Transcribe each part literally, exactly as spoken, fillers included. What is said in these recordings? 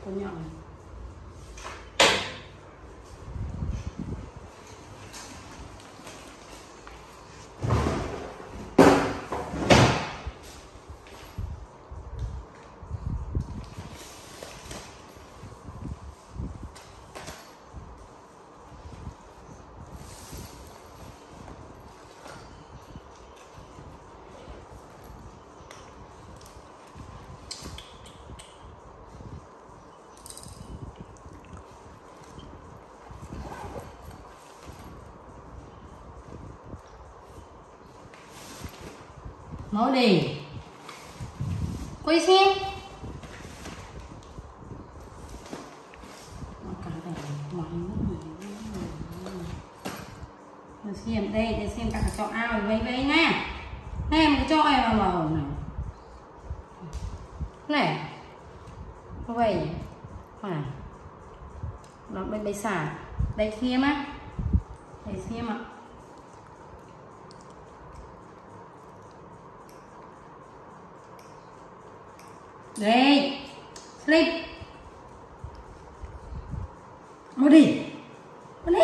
con nhỏ này. MODY quay xem xem đây để xem cả cho ao vấy vấy nè nè một cho ai mà mở này này vậy phải nó bên bay xả đây xem á đây xem ạ. Đây, sleep. MODY. MODY.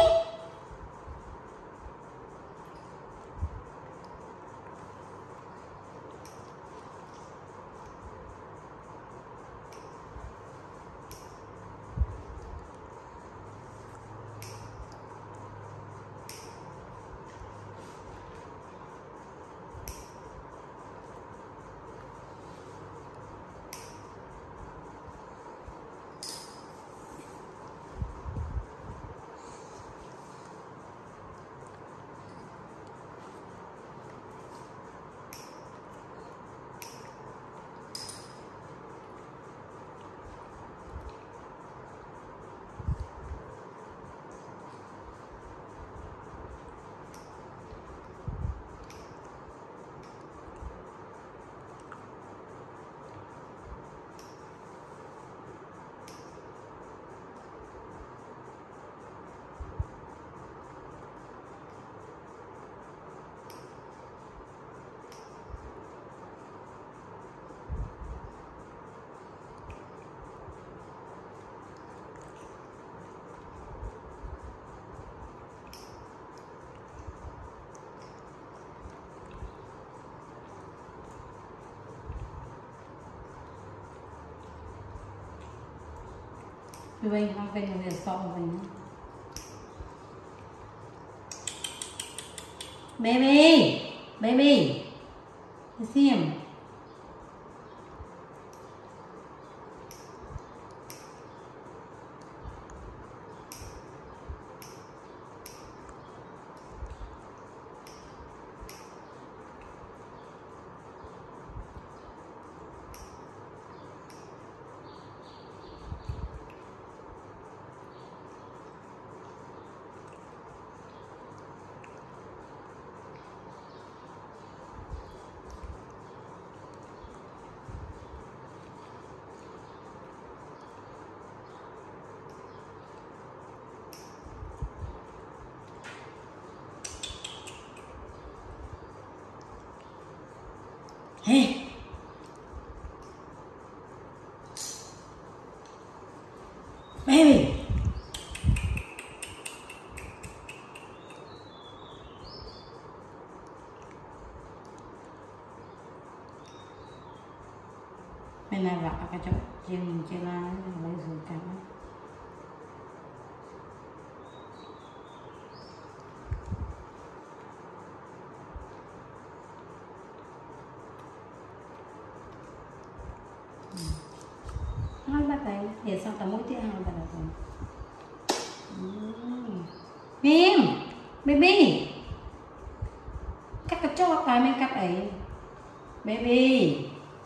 Vem, vamos ver, vamos ver só vem. Baby, baby, xem. Hey. Baby. Bên này vặt cái chỗ chiên chiên la lấy rồi cả. Hai ba tay để xong tao mỗi tiết hai ba là rồi. Phim, baby, cắt cái cho cái mình cắt ấy, baby.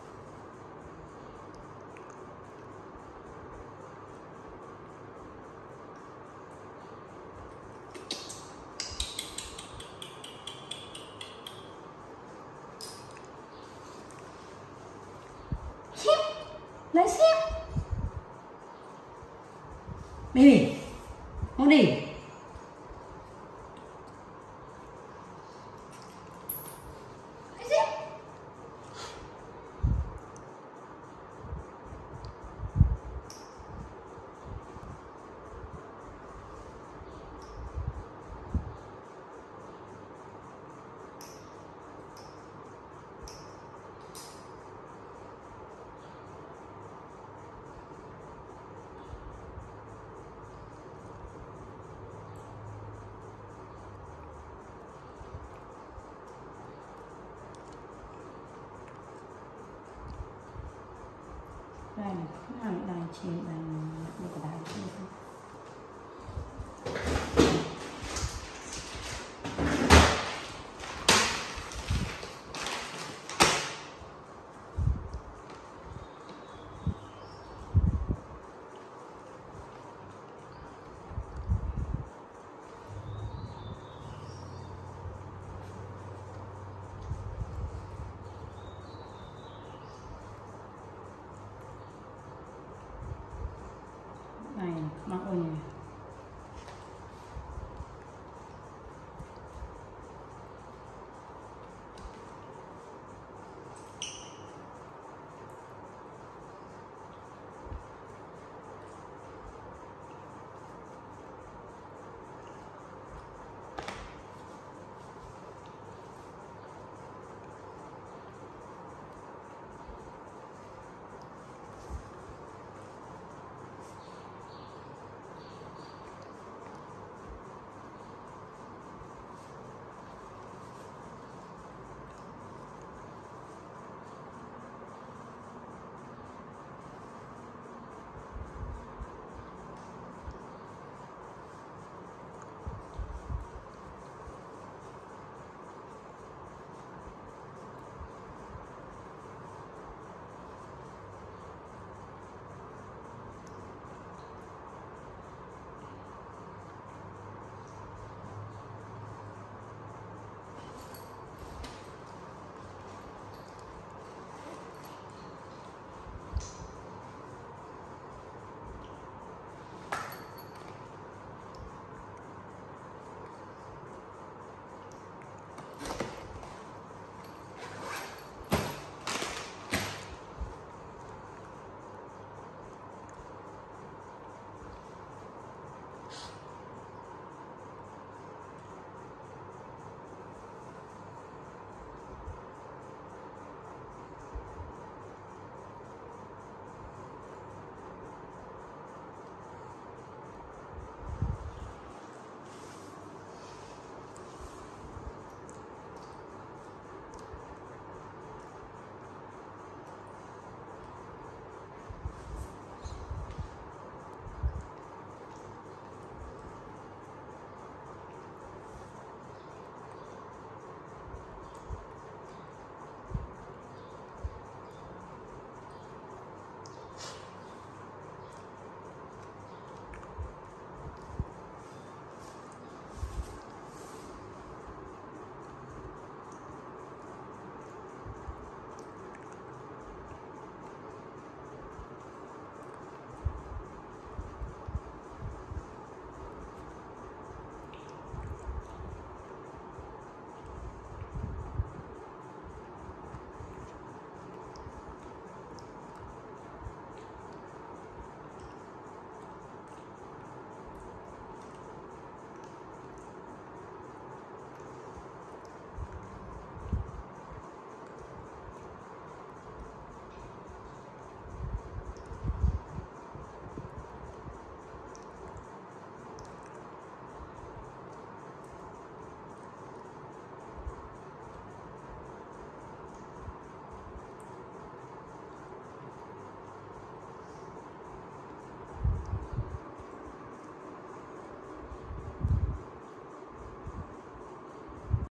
Lấy xem. Baby, MODY. Lấy xem. đây này, làm đài trên đài được đài trên